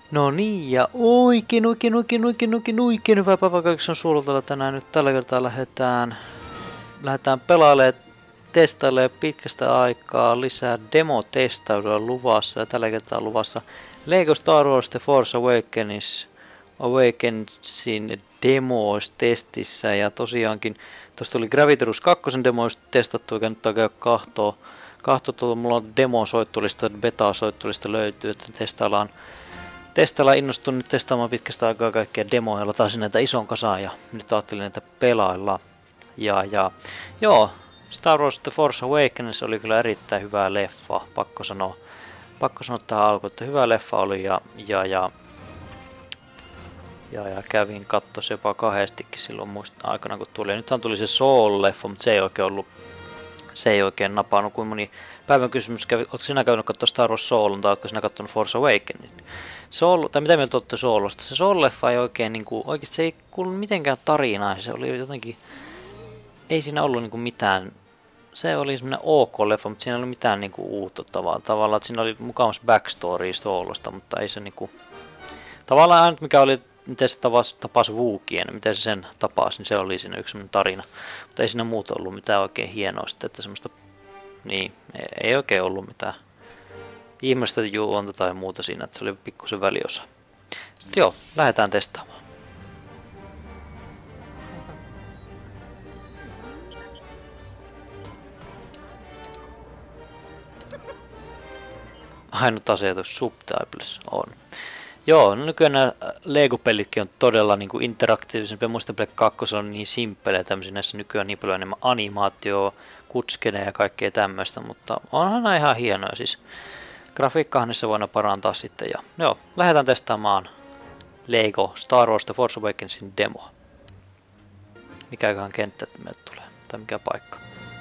No niin, ja oikein hyvää päivää kaikissa on Suolotella tänään. Nyt tällä kertaa lähdetään pelailemaan, testailemaan pitkästä aikaa lisää demotestailua luvassa. Ja tällä kertaa on luvassa Lego Star Wars The Force Awakensin demos testissä. Ja tosiaankin, tuossa tuli Gravity Rush 2 demo testattu, eikä nyt oikein kahtoo. Mulla on demo-soittolista, beta-soittolista löytyy, että testaillaan innostun nyt testaamaan pitkästä aikaa kaikkia demoja, lataisin näitä ison kasaan ja nyt ajattelin näitä pelailla. Joo, Star Wars The Force Awakens oli kyllä erittäin hyvä leffa, pakko sanoa tähän alkuun, että hyvä leffa oli ja kävin katsoa jopa kahdestikin silloin muista aikana kun tuli. Nythän tuli se Soul-leffa, mutta se ei oikein napannut, kuin moni päivän kysymys kävi, ootko sinä käynyt katsoa Star Wars Soulun tai ootko sinä katsonut Force Awakenin? Soul, tai mitä mieltä olette Soulusta? Se Soul-leffa ei oikein, oikeasti se ei kuulu mitenkään tarinaa, se oli jotenkin, ei siinä ollut mitään, se oli semmoinen ok-leffa, mutta siinä ei ollut mitään uutta tavallaan, että siinä oli mukavassa backstory Soulusta, mutta ei se tavallaan ainut mikä oli, miten se tapasi Wookien, miten se sen tapasi, niin se oli siinä yksi semmoinen tarina, mutta ei siinä muuta ollut mitään oikein hienoa sitten, että semmoista, niin, ei oikein ollut mitään ihmeellistä juonta tai muuta siinä, että se oli pikkusen väliosa. Sitten joo, lähdetään testaamaan. Ainut asia, että subtitles on. Joo, no nykyään nämä Lego-pelitkin on todella interaktiivisempia. Muistan Black 2 on niin simppelejä tämmöisiä, näissä nykyään niin paljon enemmän animaatioa, kutskeneja ja kaikkea tämmöistä, mutta onhan nämä ihan hienoja siis. Grafiikkahan niissä voidaan parantaa sitten ja joo, lähdetään testaamaan Lego Star Wars The Force Awakensin demoa. Mikäköhän kenttä meille tulee, tai mikä paikka.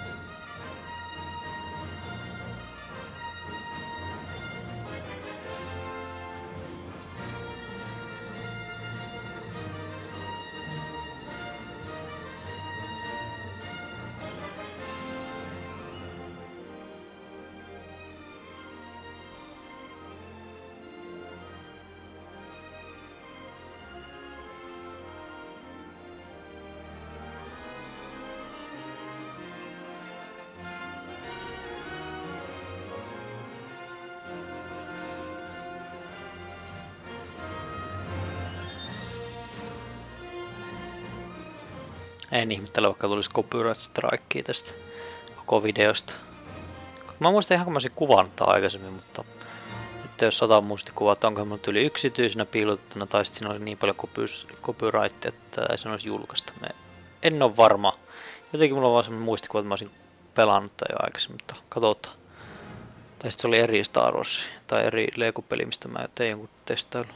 En ihmettele, vaikka tulisi copyright strikea tästä koko videosta. Mä muistan ihan kun mä olisin kuvannut tämän aikaisemmin, mutta nyt jos 100 muistikuva, että onko mun yli yksityisenä piilotettuna tai sitten siinä oli niin paljon copyright, että ei se olisi julkaista. En ole varma. Jotenkin mulla on vaan sellainen muistikuva, että mä olisin pelannut tai jo aikaisemmin, mutta katsotaan. Tai sitten se oli eri Star Wars tai eri Lego-peli, mistä mä tein jonkun testailun.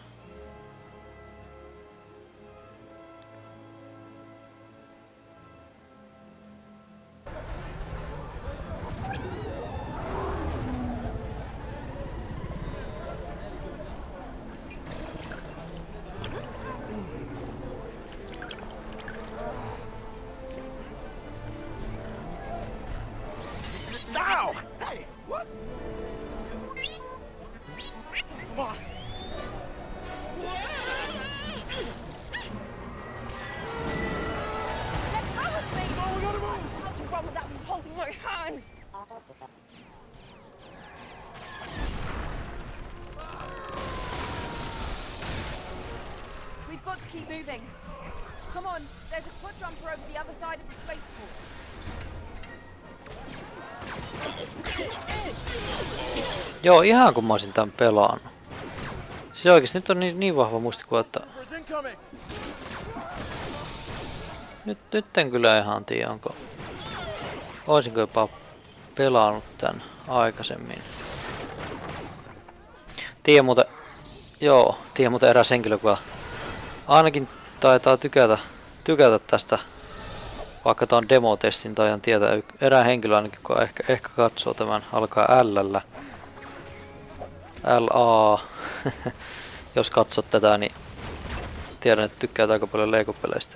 We've got to keep moving. Come on, there's a quad jumper over the other side of the spaceport. Joo, ihan kun mä olisin tän pelannut. Siis oikeesti nyt on niin vahva muistikuva, että nyt en kyllä ihan tiedä, oisinko jopa pelannut tän aikaisemmin. Tiedän muuten eräs henkilö, kun ainakin taitaa tykätä tästä, vaikka tää on demotestin tai tietää erään henkilö ainakin, kun ehkä katsoo tämän, alkaa L-llä. LA. Jos katsot tätä, niin tiedän, että tykkää aika paljon Lego-peleistä.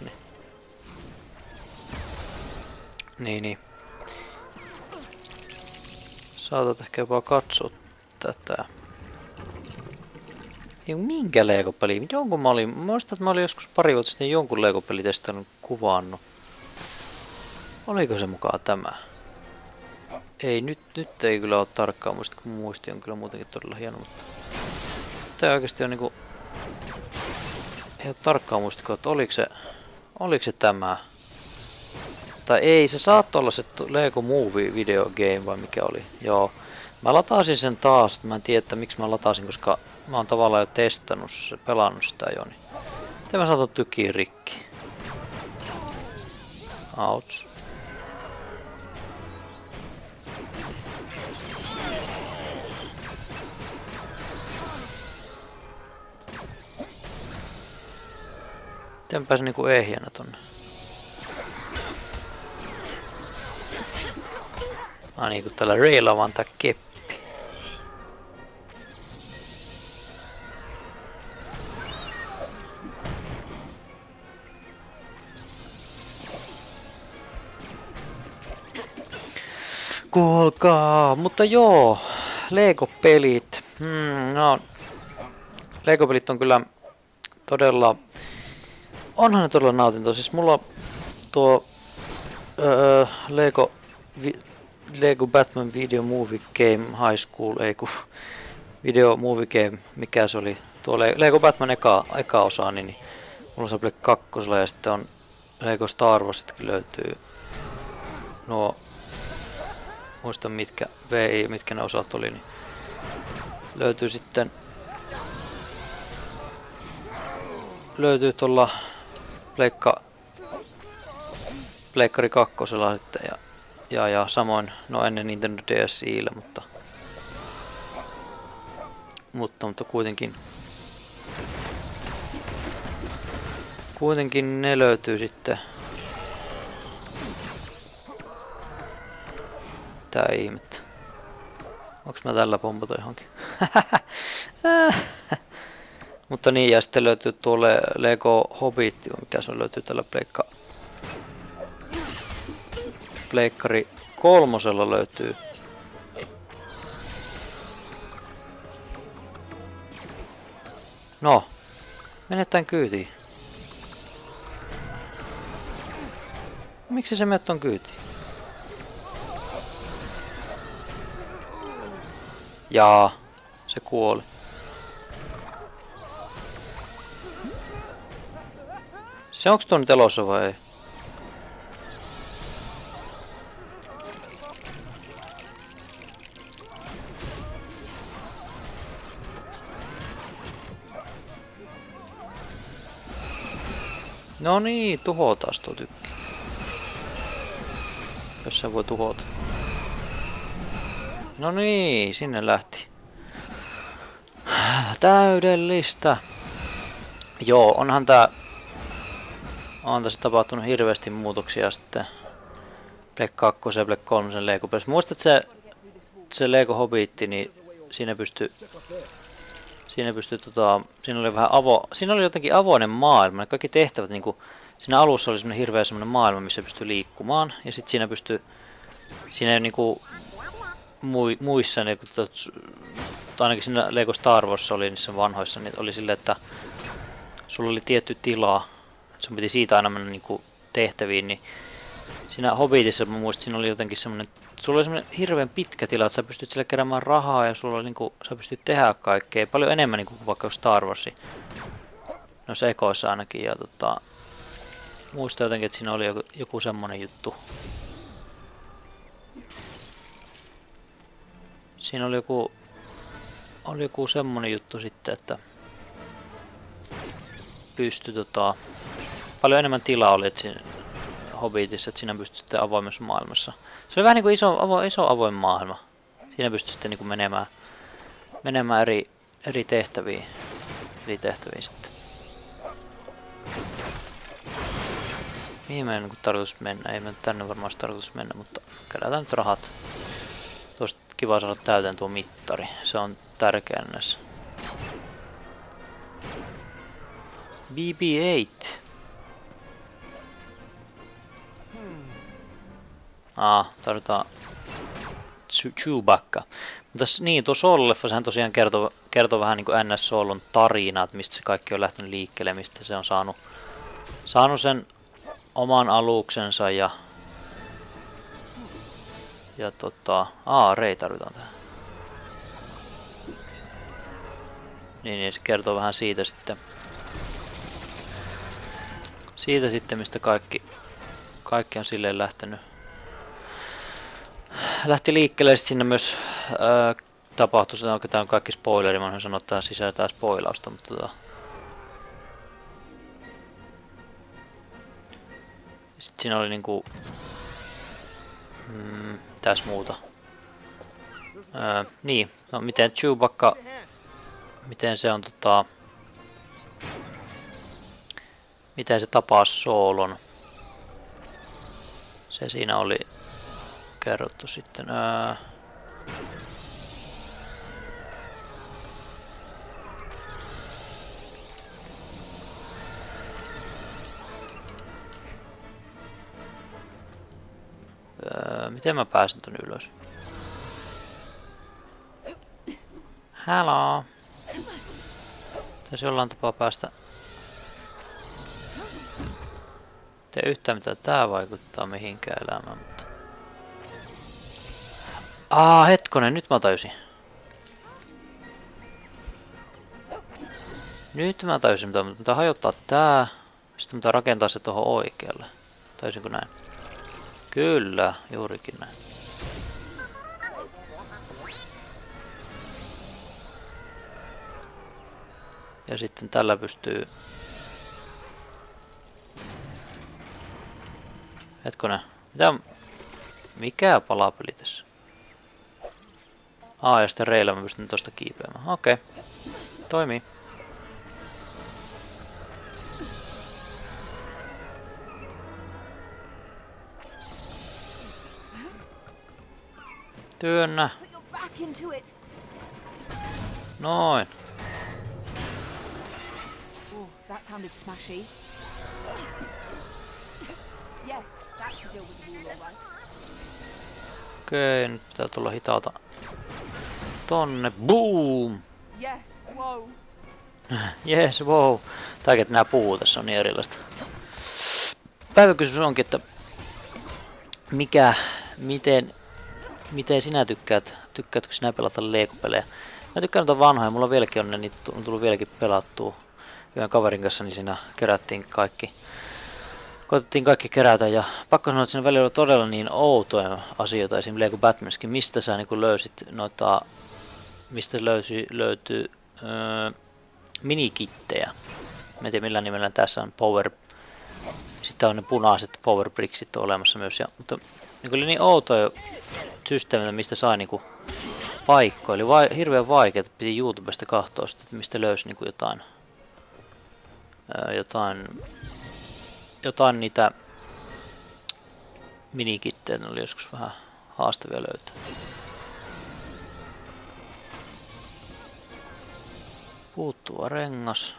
Niin. Saatat ehkä jopa katsoa tätä. Ei minkä Lego-peli? Jonkun mä olin, muistan, että mä olin joskus pari vuotta sitten jonkun Lego-peli testannut kuvannut. Oliko se mukaan tämä? Ei, nyt ei kyllä ole tarkkaan muista, kun muisti on kyllä muutenkin todella hieno, mutta tää oikeesti on niinku... Ei ole tarkkaan muistiko, että oliko se tämä? Tai ei, se saattoi olla se Lego Movie Video Game vai mikä oli. Joo. Mä latasin sen taas, mä en tiedä, että miksi mä latasin, koska mä oon tavallaan jo testannut se, pelannut sitä jo. Niin. Miten mä saatan tykiä rikki? Ouch. Miten pääsin niinku ehjänä tonne? Mä niinku tällä reillä vaan tää keppi. Kuulkaa, mutta joo, Lego-pelit. No, Lego-pelit on kyllä todella, onhan ne todella nautintoa. Siis mulla tuo Lego Batman Video Movie Game High School, ei kun Video Movie Game, mikä se oli, tuo Lego Batman eka osa, niin mulla se oli kakkosella ja sitten on Lego Star Warsitkin löytyy nuo, muistan mitkä ne osat oli, niin löytyy sitten, löytyy tuolla Pleikkari kakkosella sitten ja samoin no ennen Nintendo DSi:llä, mutta kuitenkin ne löytyy sitten. Tää ihmettä. Onks mä tällä pompata johonkin? Mutta niin, ja sitten löytyy tuolle Lego Hobbit, mikä se on, löytyy tällä Pleikkari kolmosella löytyy. No, menetään kyytiin. Miksi se menet on kyytiin? Jaa, se kuoli. Se onks tuo nyt elossa vai ei? No niin, tuhotaan tuo tykki. Jos se voi tuhota. No niin, sinne lähti. Täydellistä. Joo, on tässä tapahtunut hirveästi muutoksia sitten Black 2 ja Black 3 Lego pelissä. Muistat se Lego Hobbit, niin siinä oli jotenkin avoinen maailma. Kaikki tehtävät niinku siinä alussa oli semmoinen hirveä semmoinen maailma, missä pystyi liikkumaan, ja sitten siinä niinku muissa niinku, ainakin siinä Lego Star Wars oli niissä vanhoissa, niin oli silleen, että sulla oli tietty tila, sun piti siitä aina mennä niinku tehtäviin, niin siinä Hobbitissa mä muistin, siinä oli jotenkin semmoinen, sulla oli semmoinen hirveän pitkä tila, että sä pystyt sille keräämään rahaa ja sulla oli niinku, sä pystyt tehdä kaikkea paljon enemmän niinku kuin vaikka Star Warsi. Noissa ekoissa ainakin, ja muistan jotenkin, että siinä oli joku semmonen juttu. Siinä oli joku semmonen juttu sitten, että pystyi paljon enemmän tilaa oli, että siinä Hobbitissa, että siinä pystyi sitten avoimessa maailmassa. Se oli vähän niin kuin iso avoin maailma. Siinä pystyi sitten niin kuin menemään eri tehtäviin sitten. Mihin meidän on tarkoitus mennä? Ei me tänne varmaan tarkoitus mennä, mutta kerätään nyt rahat. Tuosta kiva saada täyteen tuo mittari. Se on tärkeä näissä. BB-8. Tarvitaan Chewbacca. Mutta niin, tuo Soul-leffa, sehän tosiaan kertoo vähän niin kuin NS Soulon tarina, että mistä se kaikki on lähtenyt liikkeelle, mistä se on saanut sen oman aluksensa ja Rei tarvitaan tähän. Niin se kertoo vähän siitä sitten. Siitä sitten, mistä kaikki on silleen lähtenyt. Lähti liikkeelle, sinne myös tapahtui, että tämä on kaikki spoileri, mä voin sanoa, että tämä sisältää spoilausta, mutta sitten siinä oli niinku mitäs muuta. Niin, no miten Chewbacca, miten se on miten se tapaa Soolon. Se siinä oli kerrottu sitten. Miten mä pääsen tän ylös? Hello! Pitäisi jollain tapaa päästä. Tee yhtään mitä tää vaikuttaa mihinkään elämään, mutta... Hetkonen, nyt mä tajusin. Nyt mä tajusin, mitä hajottaa tää. Sitten mitä rakentaa se tuohon oikealle. Tajusinko näin? Kyllä, juurikin näin. Ja sitten tällä pystyy... Hetkonen, mikä palapeli tässä? Ja sitten reillä mä pystyn tosta kiipeämään. Okei. Toimii. Työnnä. Noin. That sounded smashy. Yes, that should deal with the wall all right. Okei, nyt pitää tulla hitaalta tonne. Boom! Yes, wow. Yes, wow. Tääkin, että nää puhuu tässä on niin erilaista. Päiväkysymys onkin, että miten sinä tykkäät? Tykkäätkö sinä pelata Lego-pelejä? Mä tykkään noita vanhoja, mulla vieläkin on ne, niitä on tullut vieläkin pelattua. Yhden kaverin kanssa niin siinä kerättiin kaikki. Koitettiin kaikki kerätä ja pakko sanoa, että siinä välillä oli todella niin outoja asioita, esimerkiksi Lego Batmanskin, mistä sä niin löysit noita, mistä löytyy minikittejä. Mä en tiedä millä nimellä tässä on Power, sitten on ne punaiset Power Bricksit on olemassa myös, mutta niin oli niin outoja systeemejä, mistä sai niin paikkoja, oli hirveän vaikeaa, piti YouTubesta katsoa sitä, että mistä löysi niin jotain niitä minikittejä, ne oli joskus vähän haastavia löytää. Puuttuva rengas.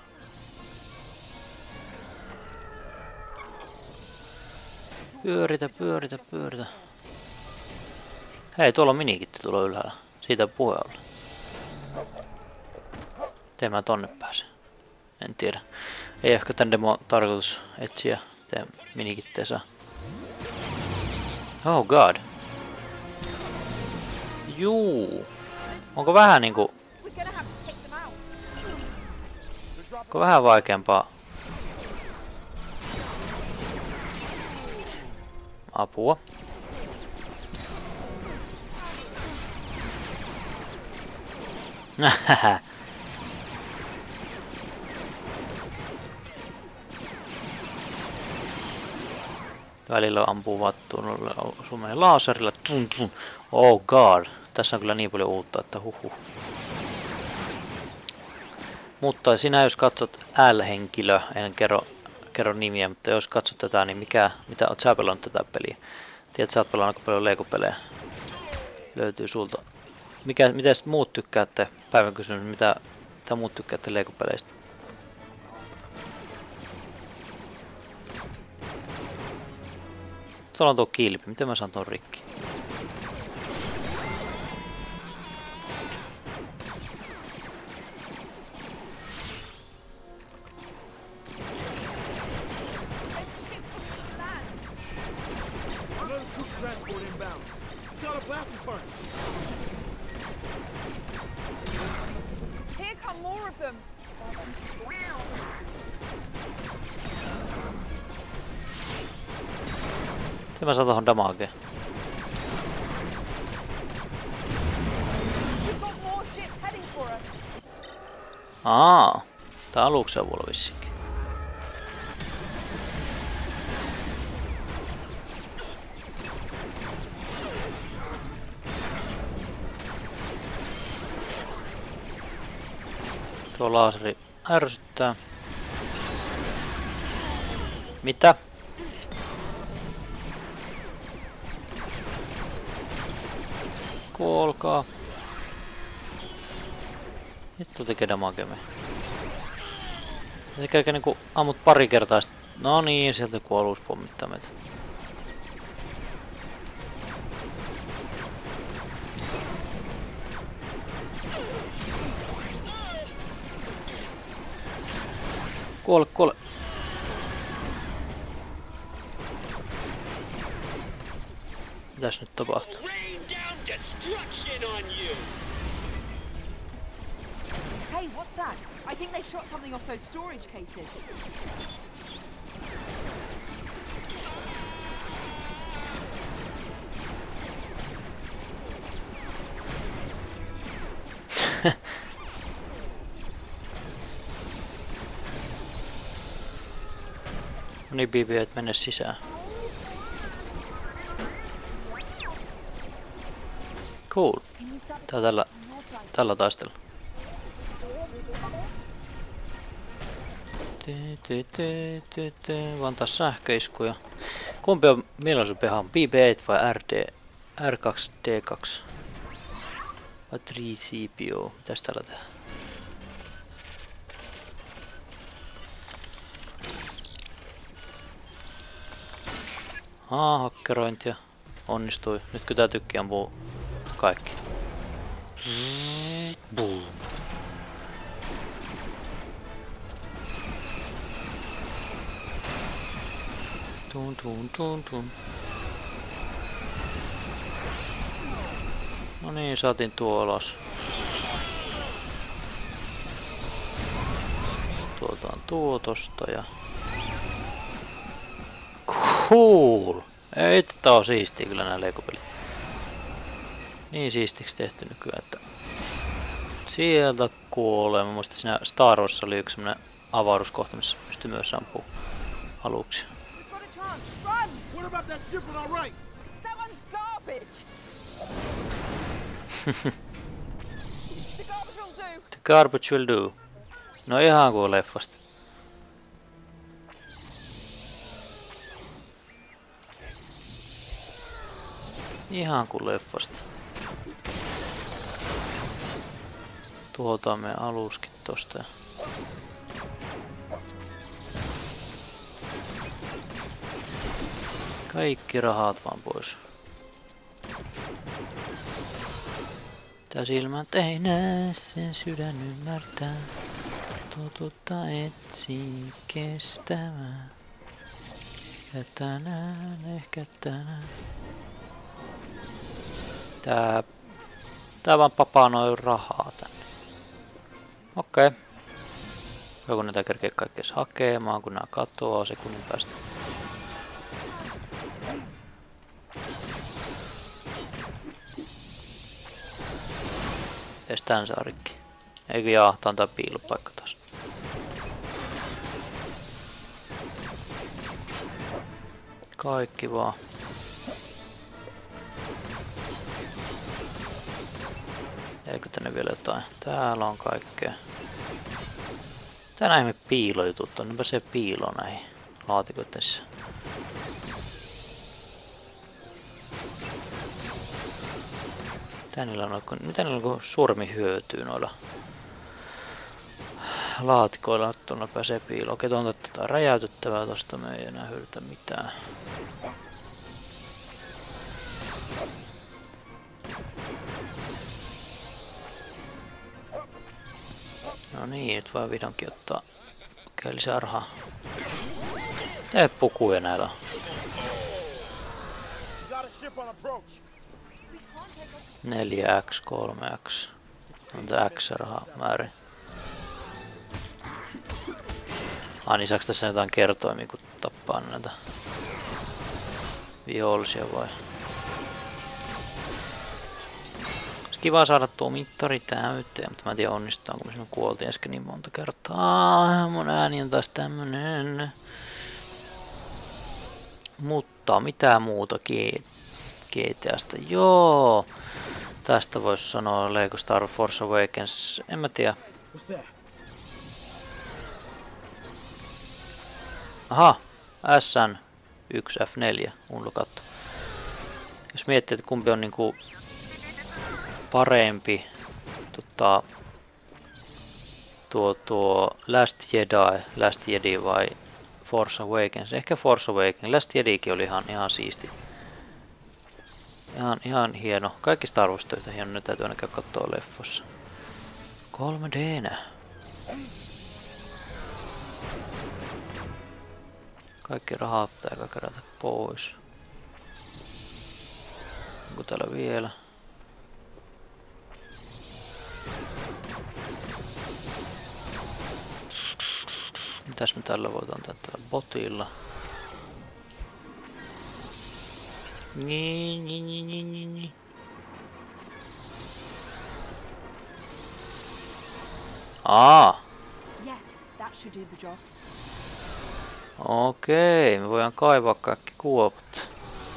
Pyöritä. Hei, tuolla on minikitti tuolla ylhäällä. Siitä puhe olla. Miten mä tonne pääsen? En tiedä. Ei ehkä tän demo tarkoitus etsiä, miten minikittejä saa. Oh god. Juu. Onko vähän niinku... Onko vähän vaikeampaa? Apua. Välillä ampuu vattuun, osuu meidän laaserilla. Oh god. Tässä on kyllä niin paljon uutta, että huhuh. Mutta sinä jos katsot L-henkilö, en kerro nimiä, mutta jos katsot tätä, niin mitä oot sä pelannut tätä peliä? Tiedät, sä oot pelannut aika paljon Lego-pelejä. Löytyy sulta. Mitä muut tykkäätte? Päivän kysymys, mitä muut tykkäätte Lego-peleistä? Tuolla on tuo kilpi. Miten mä saan tuon rikki? more of them. Miten mä saan tohon damagea? We've got more ships heading for us. Tää aluksen avulla vissinkin. Tuo laaseri ärsyttää. Mitä? Kuolkaa. Vittu tekee damagea. Se kerkee niinku ammut pari kertaa sit. No niin, sieltä kuoluus pommittaa meitä. Kuole, kuole. Mitäs nyt tapahtuu? Hey, what's that? I think they shot something off those storage cases. No niin, Bibi, et mene sisään. Cool. Tää tällä taistella. Vaan taas sähköiskuja. Kumpi on mieluisempi ihan BB-8 vai R2D2? Vai 3CPO? Mitäs täällä tehdään? Hakkerointia. Onnistui. Nyt kun tää tykki ampuu kaikki. Boom. Tun. No niin, saatiin tuo alas. Tuotaan tuo tosta ja... Cool! Ei, tää on siistiä kyllä nää Lego-pelit. Niin siistiksi tehty nykyään, että... Sieltä kuolee. Mä muistan, siinä Star Warsissa oli yksi semmonen avaruuskohta, missä pystyy myös ampuu aluksia. What about that ship on our right? That one's garbage. The garbage will do. The garbage will do. No ihan kuin leffasta. Ihan kuin leffasta. Tuotaan meidän aluskin tosta. Kaikki rahat vaan pois. Tää silmät ei näe, sen sydän ymmärtää. Totuutta etsii kestävää. Ja tänään, ehkä tänään. Tää vaan papanoi rahaa tänne. Okei. Joku näitä kerkee kaikkea hakemaan, kun nää katoaa sekunnin päästä. Estään se rikki. Eikö jaa, tää on tää piilopaikka taas. Kaikki vaan. Eikö tänne vielä jotain? Täällä on kaikkea. Tänään me piilojutut on. Nypä se piilo näihin laatikoissa. Mitä niillä on suuremmin hyötyy noilla laatikoilla? Tuolla pääsee piiloon. Okei, tuon tätä räjäytettävää tosta. Me ei enää hyödytä mitään. No niin, nyt vaan vihdoinkin ottaa lisää rahaa. Tee pukuja näillä. 4x, 3x. On tää x rahaa määrin. Niin saaks tässä jotain kertoimia, kun tappaa näitä vihollisia vai? Olisi kiva saada tuo mittari täyteen, mutta mä en tiedä onnistutaan, kun me kuoltiin äsken niin monta kertaa. Mun ääni on taas tämmönen. Mutta mitä muuta GTAsta? Joo! Tästä voisi sanoa Lego Star Wars Force Awakens. En mä tiedä. Aha! SN 1F4 unlokattu. Jos miettii, että kumpi on niinku parempi tuo Last Jedi vai Force Awakens. Ehkä Force Awakens. Last Jedikin oli ihan siisti. Ihan hieno. Kaikki Star Wars töitä hieno. Ne täytyy aina käydä katsoa leffossa. 3D:nä. Kaikki rahat pitää kerätä pois. Onko täällä vielä? Mitäs me tällä voidaan tehdä tällä botilla? Niin. Yes, that should do the job. Okei, me voidaan kaivaa kaikki kuopat.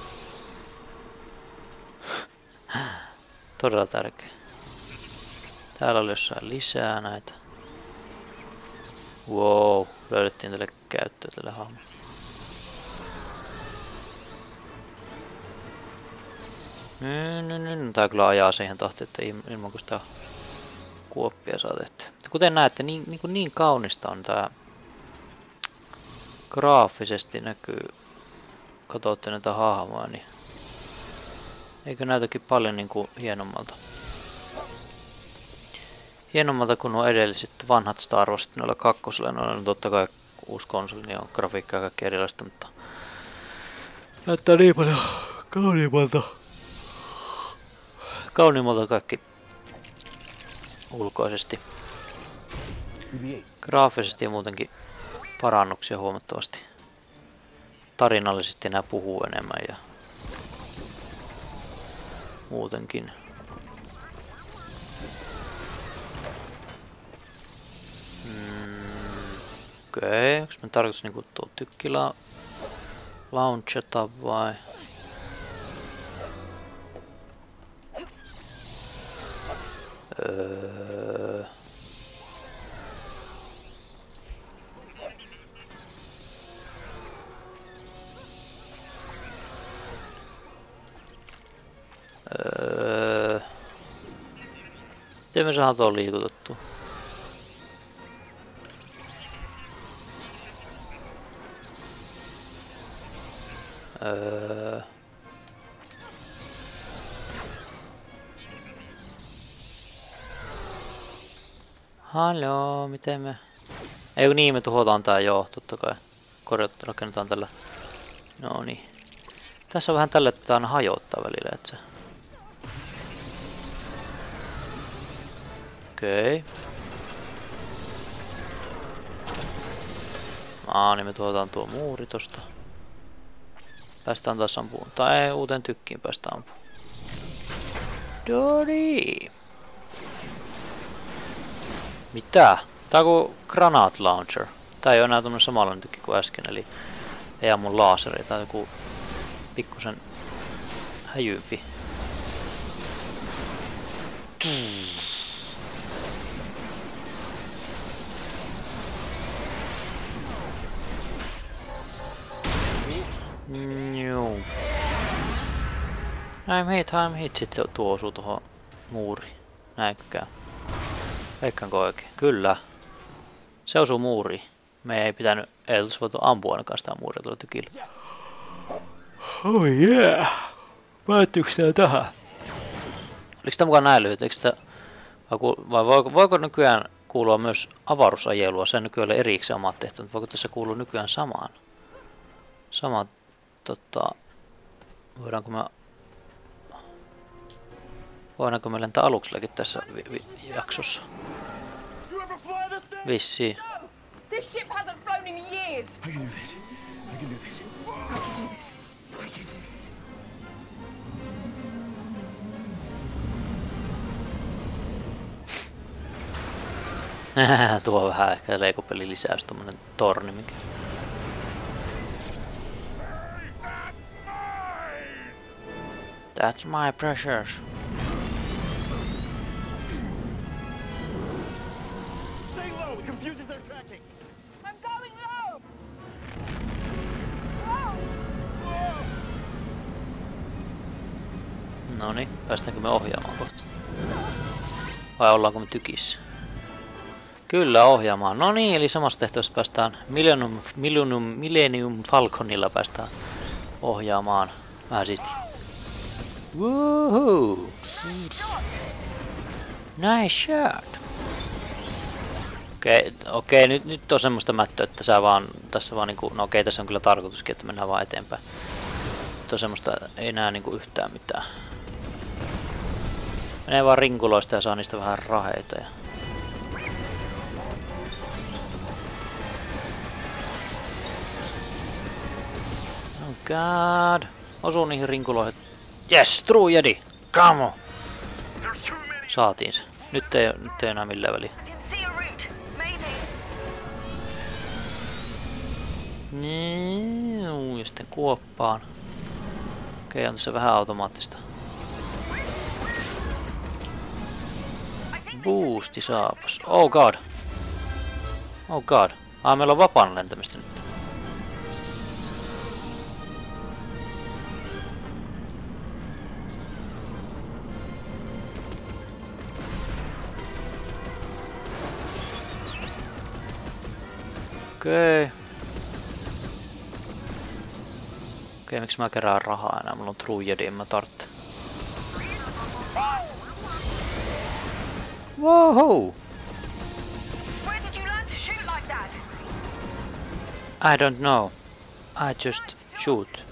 Todella tärkeä. Täällä oli jossain lisää näitä. Wow, löydettiin tälle käyttöä tälle hahmolle. Tää kyllä ajaa siihen tahtiin, että ilman kun sitä kuoppia saa tehtyä. Kuten näette, niin kaunista on tää. Graafisesti näkyy, katsotte näitä hahmoja, niin eikö näytäkin paljon niinku hienommalta. Hienommalta kuin nuo edelliset vanhat Star Warsit noilla kakkosilla. Noilla on totta kai uusi konsoli, niin on grafiikkaa ja kaikki erilaista, mutta näyttää niin paljon kauniimmalta kaikki ulkoisesti. Graafisesti ja muutenkin parannuksia huomattavasti. Tarinallisesti nämä puhuu enemmän ja muutenkin. Okei, onko me tarkoitus niinku tuo tykkila launchata vai? Miten me saadaan tuon liikutettua? Haloo, miten me... Ei kun niin, me tuhotaan tää joo, totta kai. Rakennetaan tällä. No niin. Tässä on vähän tällä, että aina hajottaa välillä, et se... Okei. Niin me tuotaan tuo muuri tosta. Päästään taas ampuun. Tai ei, uuteen tykkiin päästään ampuun. Dori! Mitä? Tää on kuin Granate Launcher. Tää ei oo enää tommonen samanlainen tykki kuin äsken, eli ei ammu laaseri. Tää on joku pikkusen häjympi. Joo. I'm hit. Sit se tuo osuu tuohon muuriin. Näinkään. Veikkaanko oikein? Kyllä. Se osuu muuriin. Me ei pitänyt, ei olisi voitu ampua ainakaan sitä muuria tuolla tykillä. Oh yeah! Päättyykö tää tähän? Oliko tää mukaan näin lyhyt? Vai voiko nykyään kuulua myös avaruusajelua? Se nykyään erikseen omat tehtävät. Voiko tässä kuulua nykyään samaan? Voidaanko me lentää aluksellakin tässä jaksossa? Vissiin. This ship hasn't flown in is. I can do this. I can do this. I can do this. I can do this. Tuo on vähän ehkä leikopelin lisäys, tommonen torni mikä. That's my precious. Stay low. It confuses our tracking. I'm going low. Whoa. Noniin, päästäänkö me ohjaamaan kohta? Vai ollaanko me tykissä? Kyllä ohjaamaan. No niin, eli samassa tehtävässä päästään Millennium Falconilla päästään ohjaamaan. Vähän siisti. Woohoo! Nice shot! Okei, nyt on semmoista mättöä, että sä vaan, tässä vaan niinku, no okei, tässä on kyllä tarkoituskin, että mennään vaan eteenpäin. Nyt on semmoista, ei näe niinku yhtään mitään. Menee vaan rinkuloista ja saa niistä vähän raheita. Ja... Oh god! Osuu niihin rinkuloihin. Yes! True Jedi! Come on! Saatiin se. Nyt ei enää millään väliä. Ja sitten kuoppaan. Okei, on tässä vähän automaattista. Boosti saapas. Oh god! Oh god! Meillä on vapaan lentämistä nyt. Okei, miksi mä kerään rahaa enää? Mulla on True Jedi, en mä tarvitse. Woohoo! I don't know. I just shoot.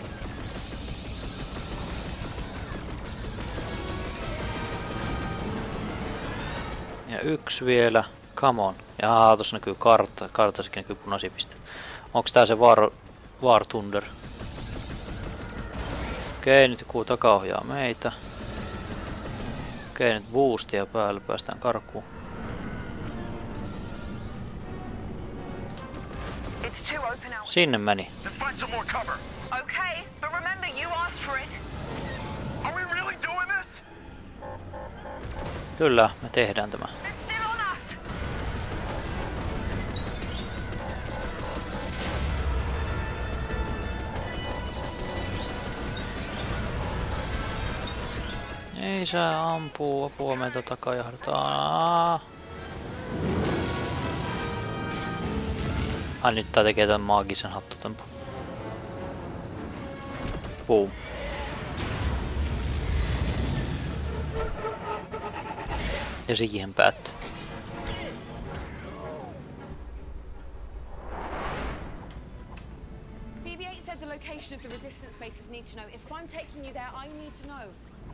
Ja yksi vielä. Come on. Jaa, tossa näkyy kartta. Kartassakin näkyy punaisia pisteitä. Onks tää se War Thunder? Okei, nyt joku takaohjaa meitä. Okei, nyt boostia päälle, päästään karkuun. Sinne meni. Kyllä, me tehdään tämä. Ei saa ampuu, apua meitä takaa jahdataan. Ai nyt tää tekee tän maagisen hattutempun. Boom. Ja siihen päättyy. BB-8 said the location of the resistance bases need to know. If I'm taking you there, I need to know.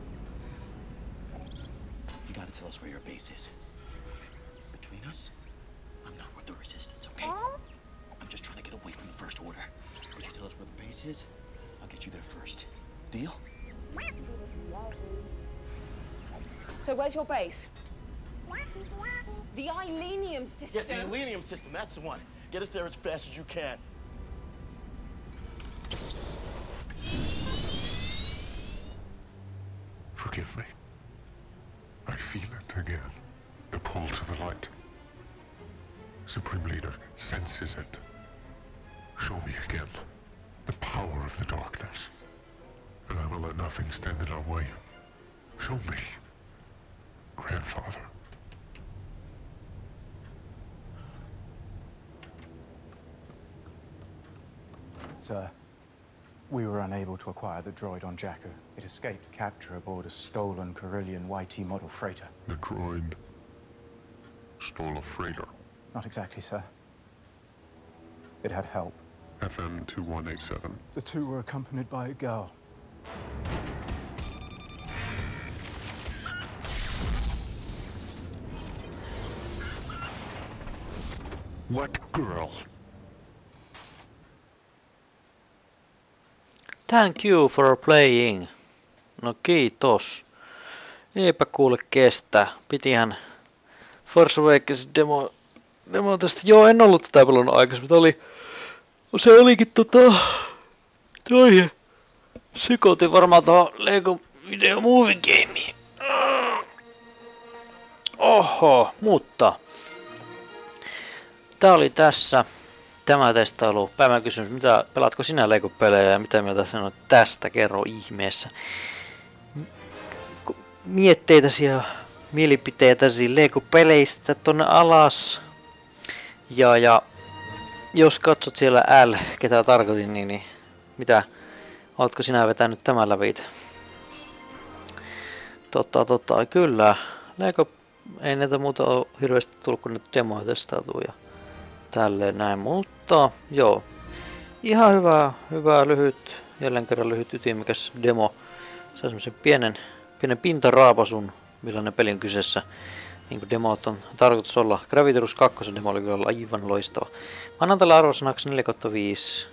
You gotta tell us where your base is. Between us, I'm not with the resistance, okay? I'm just trying to get away from the First Order. If you tell us where the base is, I'll get you there first. Deal? So where's your base? The Ilenium system. Yeah, the Ilenium system, that's the one. Get us there as fast as you can. Forgive me. I feel it again. The pull to the light. Supreme Leader senses it. Show me again the power of the darkness. And I will let nothing stand in our way. Show me, Grandfather. Sir, we were unable to acquire the droid on Jakku. It escaped capture aboard a stolen Corellian YT model freighter. The droid stole a freighter. Not exactly, sir. It had help. FM 2187. The two were accompanied by a girl. What girl? Thank you for playing. No kiitos. Eipä kuule kestä. Pitihän Force Awakens demo tästä. Joo, en ollut tätä pelannut aikaisemmin. Se olikin sekoitin varmaan tuohon Lego Video Movie Gameen. Oho, mutta tää oli tässä tämä testailu. Päivän kysymys, pelaatko sinä Lego-pelejä ja mitä mieltä sanoit tästä? Kerro ihmeessä. Mietteitäsi ja mielipiteitäsi Lego-peleistä tonne alas. Ja jos katsot siellä ketä tarkoitin, niin mitä? Oletko sinä vetänyt tämän läpi? Kyllä. Lego, ei näitä muuta ole hirveästi tullut kuin nyt demoja testautuu ja tälleen näin, mutta joo. Ihan hyvä lyhyt, jälleen kerran lyhyt ytimekäs demo. Saa semmosen pienen pintaraapasun, millainen peli on kyseessä. Niin kuin demot on tarkoitus olla. Gravity Rush 2 demo oli kyllä aivan loistava. Mä annan tällä arvosanaksi 4/5,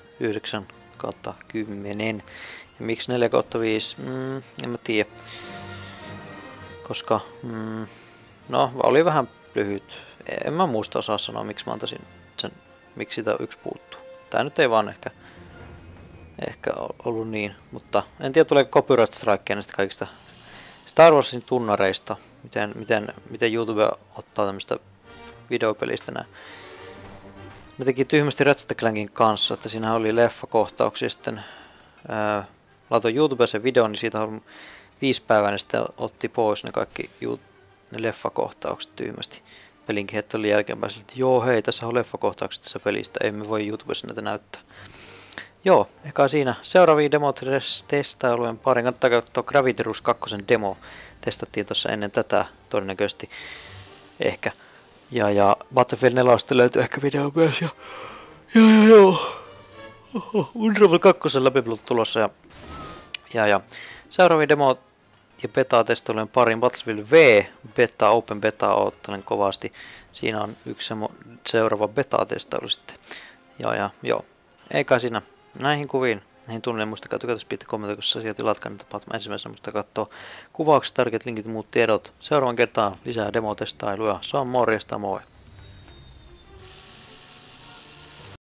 9/10. Ja miksi 4/5? En mä tiedä. Koska, no, oli vähän lyhyt. En mä muista osaa sanoa, miksi mä antaisin sen, miksi sitä yksi puuttuu. Tää nyt ei vaan ehkä ollut niin, mutta en tiedä tuleeko copyright strikea näistä kaikista Star Warsin tunnareista. Miten YouTube ottaa tämmöistä videopelistä nää. Ne teki tyhmästi Ratchet & Clankin kanssa, että siinä oli leffakohtauksia sitten laitoin YouTubeen sen videon, niin siitä on 5 päivää, niin sitten otti pois ne kaikki ne leffakohtaukset tyhmästi. Pelinkin hetki oli jälkeenpäin, että joo hei, tässä on leffakohtaukset tässä pelistä, emme voi YouTubessa näitä näyttää. Joo, ehkä siinä seuraavia demotestailujen parin. Kannattaa katsoa Gravity Rush 2 demo. Testattiin tuossa ennen tätä todennäköisesti ehkä. Ja Battlefield 4 löytyy ehkä video myös. Joo. Unravel 2 läpipelut tulossa. Ja seuraavia demo ja beta-testailujen parin. Battlefield V beta, open beta odottelen kovasti. Siinä on yksi seuraava beta-testailu sitten. Ja joo. Eikä siinä näihin kuviin, näihin tunnelmiin, muistakaa tykätä, kommentoida, kun sä tilatkaa niitä tapahtumaa ensimmäisenä, muistakaa katsoa kuvaukset, tärkeät linkit ja muut tiedot. Seuraavan kertaan lisää demotestailuja. Se on morjesta, moi!